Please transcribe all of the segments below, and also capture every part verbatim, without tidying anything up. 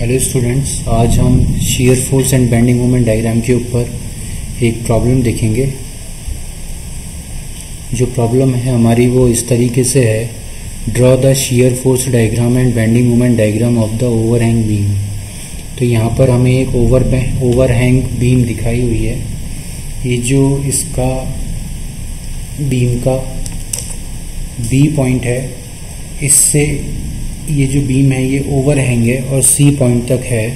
Hello students, आज हम shear force and bending moment diagram के ऊपर एक प्रॉब्लम देखेंगे। जो प्रॉब्लम है हमारी वो इस तरीके से है, draw the shear force diagram and bending moment diagram of the overhang beam. तो यहाँ पर हमें एक ओवर ओवरहैंग बीम दिखाई हुई है। ये जो इसका बीम का बी पॉइंट है, इससे ये जो बीम है ये ओवरहैंग है और सी पॉइंट तक है,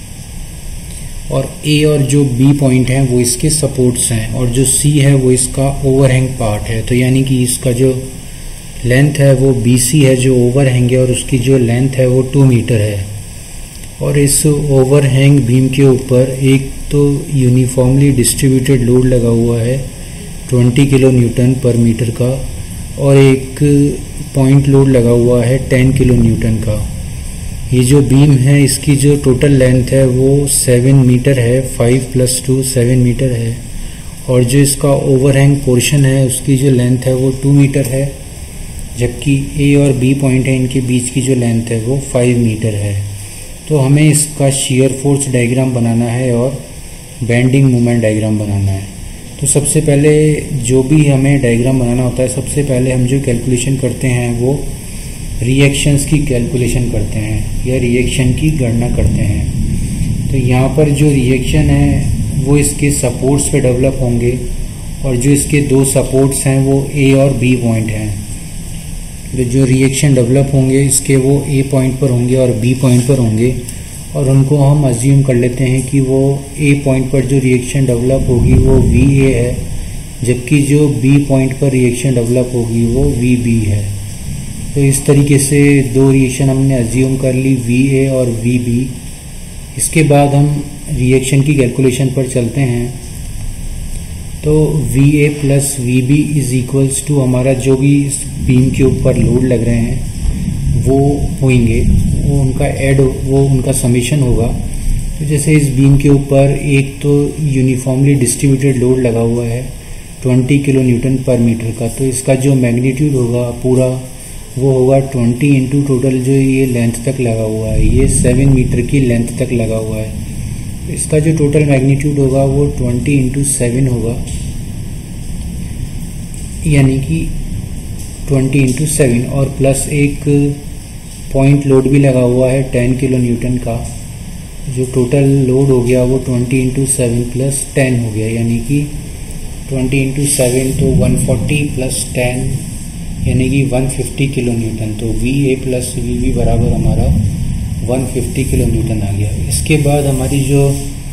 और ए और जो बी पॉइंट है वो इसके सपोर्ट्स हैं, और जो सी है वो इसका ओवरहैंग पार्ट है। तो यानी कि इसका जो लेंथ है वो बी सी है जो ओवरहैंग है, और उसकी जो लेंथ है वो टू मीटर है। और इस ओवरहैंग बीम के ऊपर एक तो यूनिफॉर्मली डिस्ट्रीब्यूटेड लोड लगा हुआ है twenty kilo newton per metre का, और एक पॉइंट लोड लगा हुआ है टेन किलो न्यूटन का। ये जो बीम है इसकी जो टोटल लेंथ है वो सेवन मीटर है, five plus two seven metre है, और जो इसका ओवरहैंग पोर्शन है उसकी जो लेंथ है वो टू मीटर है, जबकि ए और बी पॉइंट है इनके बीच की जो लेंथ है वो फाइव मीटर है। तो हमें इसका शियर फोर्स डायग्राम बनाना है और बेंडिंग मोमेंट डायग्राम बनाना है। तो सबसे पहले जो भी हमें डायग्राम बनाना होता है, सबसे पहले हम जो कैलकुलेशन करते हैं वो रिएक्शंस की कैलकुलेशन करते हैं या रिएक्शन की गणना करते हैं। तो यहाँ पर जो रिएक्शन है वो इसके सपोर्ट्स पे डेवलप होंगे, और जो इसके दो सपोर्ट्स हैं वो ए और बी पॉइंट हैं। तो जो रिएक्शन डेवलप होंगे इसके वो ए पॉइंट पर होंगे और बी पॉइंट पर होंगे, और उनको हम अज्यूम कर लेते हैं कि वो ए पॉइंट पर जो रिएक्शन डेवलप होगी वो वी ए है, जबकि जो बी पॉइंट पर रिएक्शन डेवलप होगी वो वी बी है। तो इस तरीके से दो रिएक्शन हमने अज्यूम कर ली, वी ए और वी बी। इसके बाद हम रिएक्शन की कैलकुलेशन पर चलते हैं। तो V A plus V B is equals to हमारा जो भी इस बीम के ऊपर लोड लग रहे हैं वो होंगे, वो उनका ऐड वो उनका समेशन होगा। तो जैसे इस बीम के ऊपर एक तो यूनिफॉर्मली डिस्ट्रीब्यूटेड लोड लगा हुआ है twenty kilo newton per metre का, तो इसका जो मैग्नीट्यूड होगा पूरा वो होगा ट्वेंटी इंटू टोटल जो ये लेंथ तक लगा हुआ है, ये सेवन मीटर की लेंथ तक लगा हुआ है। इसका जो टोटल मैग्नीट्यूड होगा वो ट्वेंटी इंटू सेवन होगा, यानी कि ट्वेंटी इंटू सेवन, और प्लस एक पॉइंट लोड भी लगा हुआ है टेन किलो न्यूटन का। जो टोटल लोड हो गया वो twenty into seven plus ten हो गया, यानी कि ट्वेंटी इंटू सेवन तो वन फोर्टी प्लस टेन यानी कि वन फिफ्टी किलो न्यूटन। तो V A plus V B बराबर हमारा वन फिफ्टी किलो न्यूटन आ गया। इसके बाद हमारी जो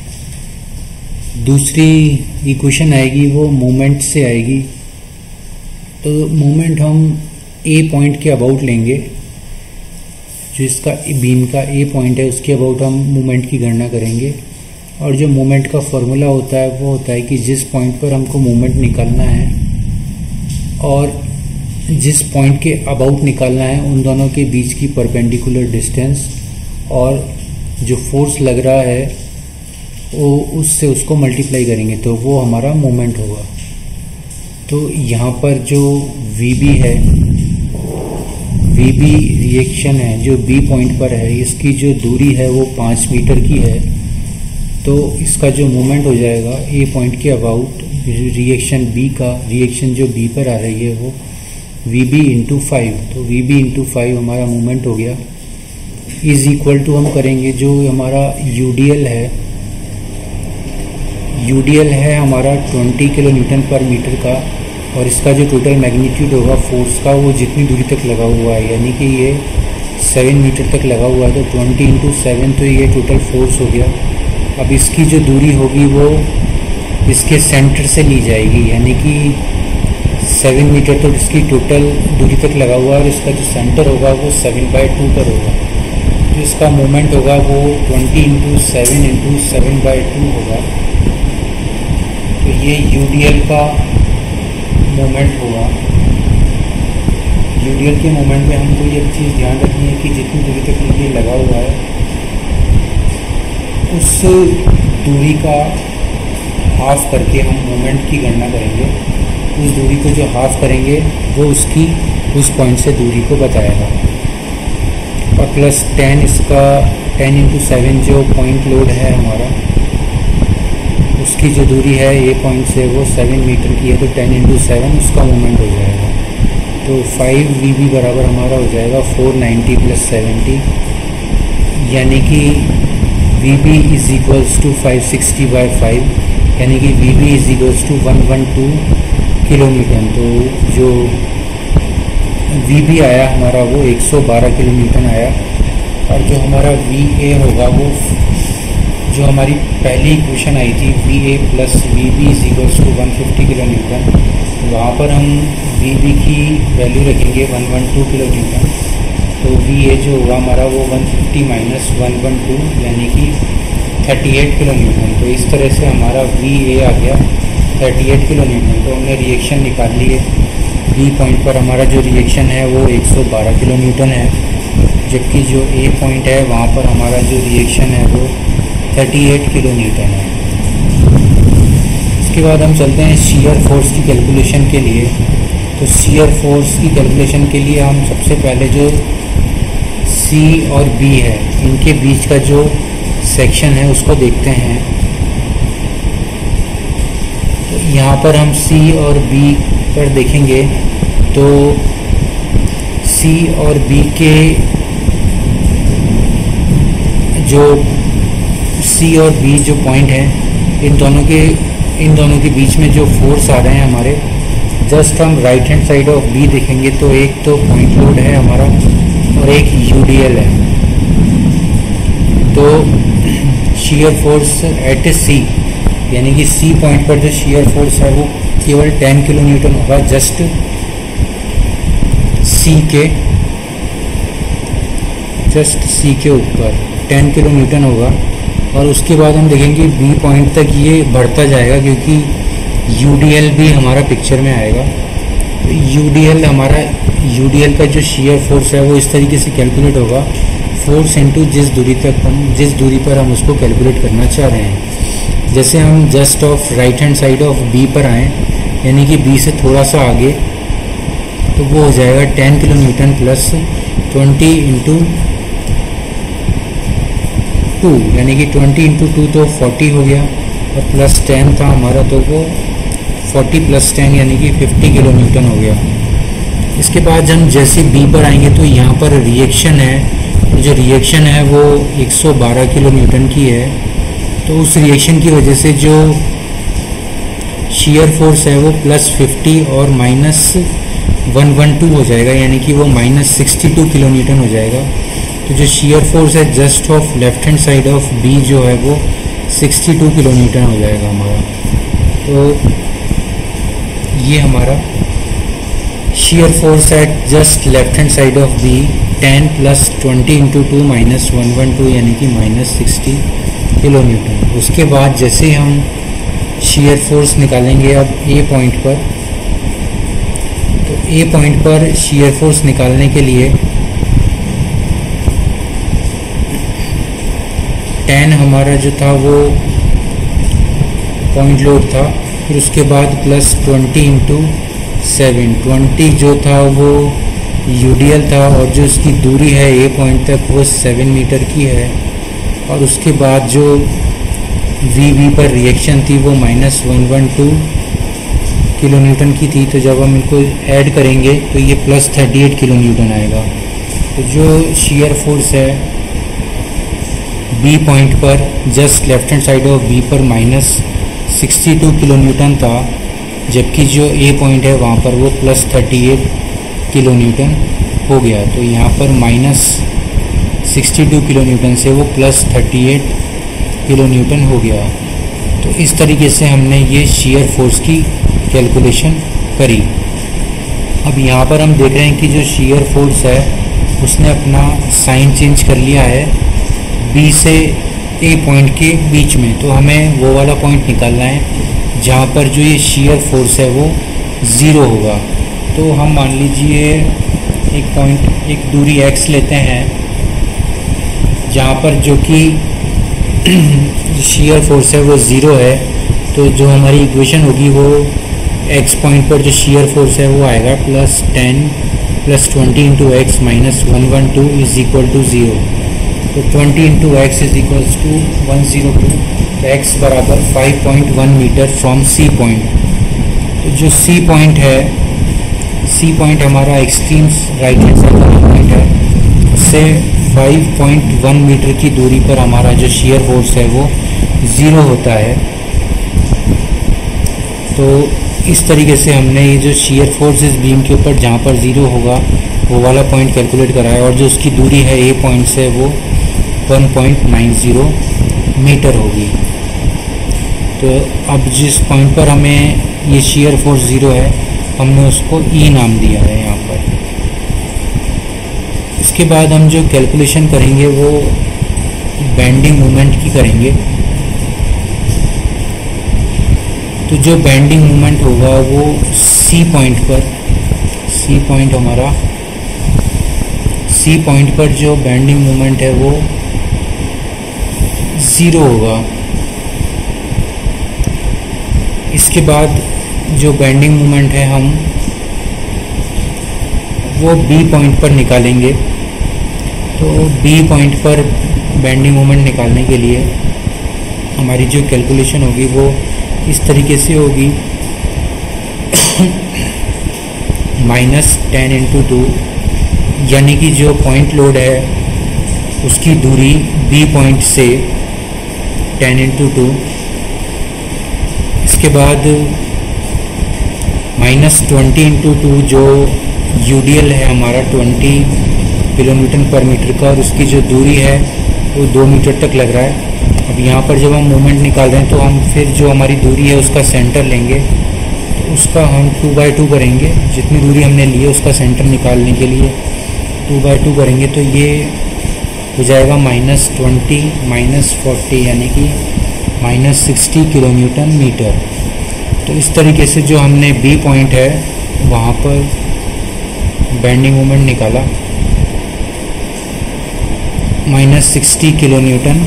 दूसरी इक्वेशन आएगी वो मोमेंट से आएगी। तो मोमेंट हम ए पॉइंट के अबाउट लेंगे, जो इसका बीम का ए पॉइंट है उसके अबाउट हम मोमेंट की गणना करेंगे। और जो मोमेंट का फॉर्मूला होता है वो होता है कि जिस पॉइंट पर हमको मोमेंट निकालना है और जिस पॉइंट के अबाउट निकालना है उन दोनों के बीच की परपेंडिकुलर डिस्टेंस, और जो फोर्स लग रहा है वो उससे उसको मल्टीप्लाई करेंगे तो वो हमारा मोमेंट होगा। तो यहाँ पर जो वी बी है, वी बी रिएक्शन है जो बी पॉइंट पर है, इसकी जो दूरी है वो पाँच मीटर की है। तो इसका जो मोमेंट हो जाएगा ए पॉइंट के अबाउट रिएक्शन बी का, रिएक्शन जो बी पर आ रही है वो वी बी इंटू फाइव। तो वी बी इंटू फाइव हमारा मोमेंट हो गया, इज इक्वल टू हम करेंगे जो हमारा यू डी एल है। यू डी एल है हमारा twenty kilo newton per metre का, और इसका जो टोटल मैग्नीट्यूड होगा फोर्स का वो जितनी दूरी तक लगा हुआ है, यानी कि ये सेवन मीटर तक लगा हुआ है। तो ट्वेंटी इंटू सेवन तो ये टोटल फोर्स हो गया। अब इसकी जो दूरी होगी वो इसके सेंटर से ली जाएगी, यानी कि सेवन मीटर तो इसकी टोटल दूरी तक लगा हुआ है, और इसका जो सेंटर होगा वो सेवन बाई टू पर होगा। तो इसका मोमेंट होगा वो twenty into seven into seven by two होगा। तो ये यू डी एल का मोमेंट होगा। यू डी एल के मोमेंट में हमको ये चीज़ ध्यान रखनी है कि जितनी दूरी तक ये लगा हुआ है उस दूरी का हाफ करके हम मोमेंट की गणना करेंगे। उस दूरी को जो हाफ करेंगे वो उसकी उस पॉइंट से दूरी को बताएगा। और प्लस टेन इसका टेन इंटू सेवन जो पॉइंट लोड है हमारा, उसकी जो दूरी है ए पॉइंट से वो सेवन मीटर की है, तो टेन इंटू सेवन उसका मोमेंट हो जाएगा। तो फाइव वी बी बराबर हमारा हो जाएगा फोर नाइन्टी प्लस सेवेंटी, यानी कि V B is equals to five sixty by five, यानी कि V B is equals to one one two kilo newton. तो जो वी बी आया हमारा वो एक सौ बारह किलो न्यूटन आया, और जो हमारा वी ए होगा वो जो हमारी पहली इक्वेशन आई थी V A plus V B is equals to one fifty kilo newton, वहाँ पर हम वी बी की वैल्यू रखेंगे one one two kilo newton. तो वी ए जो होगा हमारा वो one fifty minus one one two यानी कि थर्टी एट किलो न्यूटन। तो इस तरह से हमारा वी ए आ गया थर्टी एट किलो न्यूटन। तो हमने रिएक्शन निकाल लिए, बी पॉइंट पर हमारा जो रिएक्शन है वो एक सौ बारह किलो न्यूटन है, जबकि जो ए पॉइंट है वहाँ पर हमारा जो रिएक्शन है वो थर्टी एट किलो न्यूटन है। इसके बाद हम चलते हैं शियर फोर्स की कैलकुलेशन के लिए। तो शियर फोर्स की कैलकुलेशन के लिए हम सबसे पहले जो सी और बी है इनके बीच का जो सेक्शन है उसको देखते हैं। तो यहाँ पर हम सी और बी पर देखेंगे तो सी और बी के जो सी और बी जो पॉइंट है इन दोनों के इन दोनों के बीच में जो फोर्स आ रहे हैं हमारे, जस्ट हम right hand side of B देखेंगे तो एक तो पॉइंट लोड है हमारा और एक यूडीएल है। तो शियर फोर्स एट सी यानी कि सी पॉइंट पर जो शियर फोर्स है वो केवल टेन किलो न्यूटन होगा, जस्ट सी के जस्ट सी के ऊपर टेन किलो न्यूटन होगा। और उसके बाद हम देखेंगे बी पॉइंट तक ये बढ़ता जाएगा क्योंकि यूडीएल भी हमारा पिक्चर में आएगा। तो यूडीएल हमारा यूडीएल का जो शियर फोर्स है वो इस तरीके से कैलकुलेट होगा, फोर्स इनटू जिस दूरी तक हम जिस दूरी पर हम उसको कैलकुलेट करना चाह रहे हैं। जैसे हम just of right hand side of B पर आएँ यानी कि बी से थोड़ा सा आगे, तो वो हो जाएगा ten kilo newton plus twenty into two यानी कि ट्वेंटी इंटू टू तो फोर्टी हो गया, और प्लस टेन था हमारा तो वो फोर्टी प्लस टेन यानी कि फिफ्टी किलो न्यूटन हो गया। इसके बाद हम जैसे बी पर आएंगे तो यहाँ पर रिएक्शन है, तो जो रिएक्शन है वो एक सौ बारह किलो न्यूटन की है। तो उस रिएक्शन की वजह से जो शियर फोर्स है वो प्लस फिफ्टी और माइनस वन वन टू हो जाएगा, यानी कि वो minus sixty two kilo newton हो जाएगा। तो जो शियर फोर्स है just of left hand side of B जो है वो सिक्सटी टू किलो न्यूटन हो जाएगा हमारा। तो ये हमारा shear force at just left hand side of B ten plus twenty into two minus one one two यानी कि माइनस सिक्सटी किलो न्यूटन। उसके बाद जैसे हम शियर फोर्स निकालेंगे अब ए पॉइंट पर, तो ए पॉइंट पर शियर फोर्स निकालने के लिए टेन हमारा जो था वो पॉइंट लोड था, फिर उसके बाद plus twenty into seven twenty जो था वो यूडीएल था, और जो इसकी दूरी है ए पॉइंट तक वो सेवन मीटर की है। और उसके बाद जो वी वी पर रिएक्शन थी वो minus one one two kilo newton की थी। तो जब हम इनको ऐड करेंगे तो ये plus thirty eight kilo newton आएगा। तो जो शियर फोर्स है बी पॉइंट पर just left hand side of B पर minus sixty two kilo newton था, जबकि जो ए पॉइंट है वहाँ पर वो plus thirty eight kilo newton हो गया। तो यहाँ पर minus sixty two kilo newton से वो plus thirty eight kilo newton हो गया। तो इस तरीके से हमने ये शियर फोर्स की कैलकुलेशन करी। अब यहाँ पर हम देख रहे हैं कि जो शियर फोर्स है उसने अपना साइन चेंज कर लिया है बी से ए पॉइंट के बीच में। तो हमें वो वाला पॉइंट निकालना है जहाँ पर जो ये शियर फोर्स है वो ज़ीरो होगा। तो हम मान लीजिए एक पॉइंट एक दूरी एक्स लेते हैं जहाँ पर जो कि शियर फोर्स है वो ज़ीरो है। तो जो हमारी इक्वेशन होगी वो एक्स पॉइंट पर जो शियर फोर्स है वो आएगा plus ten plus twenty into X minus one one two is equal to zero. तो twenty into X is equals to one zero two, तो एक्स बराबर five point one metre from C point. तो जो C point है, C point हमारा extreme right hand side का point है, उससे फाइव पॉइंट वन मीटर की दूरी पर हमारा जो शियर फोर्स है वो ज़ीरो होता है। तो इस तरीके से हमने ये जो शियर फोर्स इस बीम के ऊपर जहाँ पर ज़ीरो होगा वो वाला पॉइंट कैलकुलेट करा है, और जो उसकी दूरी है ए पॉइंट से वो one point nine zero metre होगी। तो अब जिस पॉइंट पर हमें ये शियर फोर्स ज़ीरो है, हमने उसको ई नाम दिया है यहाँ पर। इसके बाद हम जो कैलकुलेशन करेंगे वो बेंडिंग मोमेंट की करेंगे। तो जो बेंडिंग मोमेंट होगा वो सी पॉइंट पर, सी पॉइंट हमारा सी पॉइंट पर जो बेंडिंग मोमेंट है वो ज़ीरो होगा। इसके बाद जो बेंडिंग मोमेंट है हम वो बी पॉइंट पर निकालेंगे। तो बी पॉइंट पर बेंडिंग मोमेंट निकालने के लिए हमारी जो कैलकुलेशन होगी वो इस तरीके से होगी, माइनस टेन इंटू टू, यानी कि जो पॉइंट लोड है उसकी दूरी बी पॉइंट से टेन इंटू टू। इसके बाद माइनस ट्वेंटी इंटू टू, जो यूडीएल है हमारा ट्वेंटी किलोमीटर पर मीटर का, और उसकी जो दूरी है वो दो मीटर तक लग रहा है। अब यहाँ पर जब हम मोमेंट निकाल रहे हैं तो हम फिर जो हमारी दूरी है उसका सेंटर लेंगे, तो उसका हम टू बाई टू करेंगे। जितनी दूरी हमने ली है उसका सेंटर निकालने के लिए टू बाई टू करेंगे, तो ये हो जाएगा माइनस ट्वेंटी माइनस फोर्टी, यानी कि minus sixty kilo newton metre. तो इस तरीके से जो हमने बी पॉइंट है वहाँ पर बेंडिंग मोमेंट निकाला, minus sixty kilo newton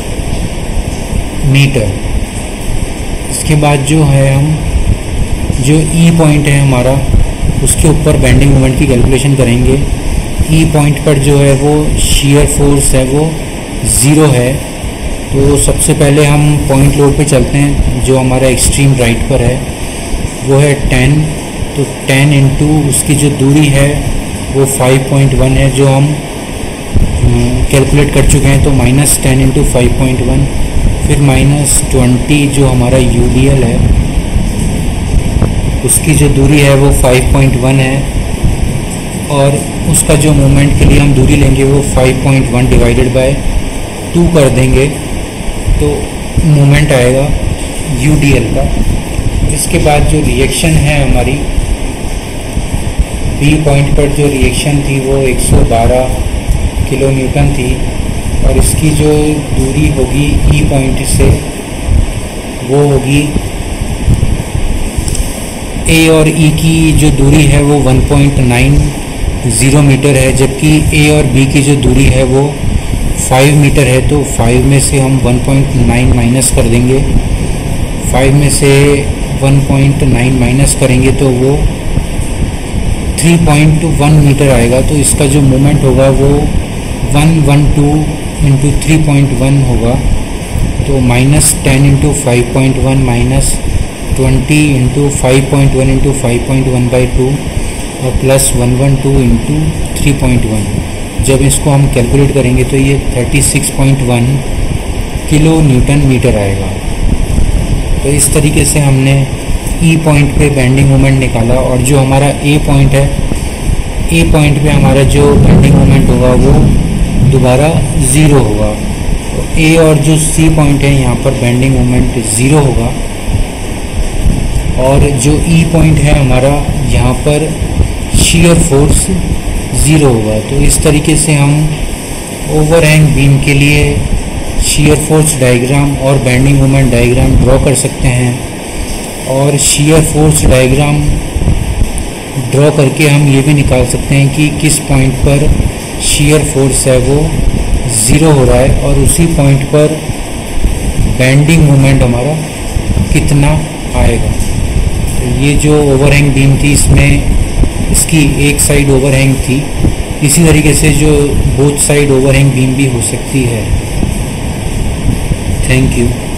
metre. इसके बाद जो है हम जो ई पॉइंट है हमारा उसके ऊपर बेंडिंग मोमेंट की कैलकुलेशन करेंगे। ई पॉइंट पर जो है वो शियर फोर्स है वो ज़ीरो है। तो सबसे पहले हम पॉइंट लोड पे चलते हैं, जो हमारा एक्सट्रीम राइट पर है वो है टेन। तो टेन इंटू उसकी जो दूरी है वो फाइव पॉइंट वन है, जो हम कैलकुलेट कर चुके हैं। तो minus ten into five point one, फिर माइनस ट्वेंटी जो हमारा यू डी एल है उसकी जो दूरी है वो फाइव पॉइंट वन है, और उसका जो मोमेंट के लिए हम दूरी लेंगे वो five point one divided by two कर देंगे, तो मोमेंट आएगा यू डी एल का। इसके बाद जो रिएक्शन है हमारी बी पॉइंट पर, जो रिएक्शन थी वो एक सौ बारह किलो न्यूटन थी, और इसकी जो दूरी होगी ई पॉइंट से वो होगी ए, और ई की जो दूरी है वो one point nine zero metre है, जबकि ए और बी की जो दूरी है वो फाइव मीटर है। तो फाइव में से हम वन पॉइंट नाइन माइनस कर देंगे, फाइव में से वन पॉइंट नाइन माइनस करेंगे तो वो थ्री पॉइंट वन मीटर आएगा। तो इसका जो मोमेंट होगा वो one one two into three point one होगा। तो minus ten into five point one minus twenty into five point one into five point one by two, और plus one one two into three point one. जब इसको हम calculate करेंगे तो ये thirty six point one kilo newton metre आएगा। तो इस तरीके से हमने ई पॉइंट पे बेंडिंग मोमेंट निकाला, और जो हमारा ए पॉइंट है, ए पॉइंट पे हमारा जो बेंडिंग मोमेंट होगा वो दोबारा ज़ीरो होगा। तो ए और जो सी पॉइंट है यहाँ पर बेंडिंग मोमेंट ज़ीरो होगा, और जो ई पॉइंट है हमारा यहाँ पर शियर फोर्स ज़ीरो होगा। तो इस तरीके से हम ओवरहैंग बीम के लिए शियर फोर्स डायग्राम और बेंडिंग मोमेंट डायग्राम ड्रॉ कर सकते हैं, और शियर फोर्स डायग्राम ड्रॉ करके हम ये भी निकाल सकते हैं कि किस पॉइंट पर शियर फोर्स है वो ज़ीरो हो रहा है, और उसी पॉइंट पर बेंडिंग मोमेंट हमारा कितना आएगा। तो ये जो ओवरहैंग बीम थी, इसमें इसकी एक साइड ओवरहैंग थी, इसी तरीके से जो बोथ साइड ओवरहैंग बीम भी हो सकती है। Thank you.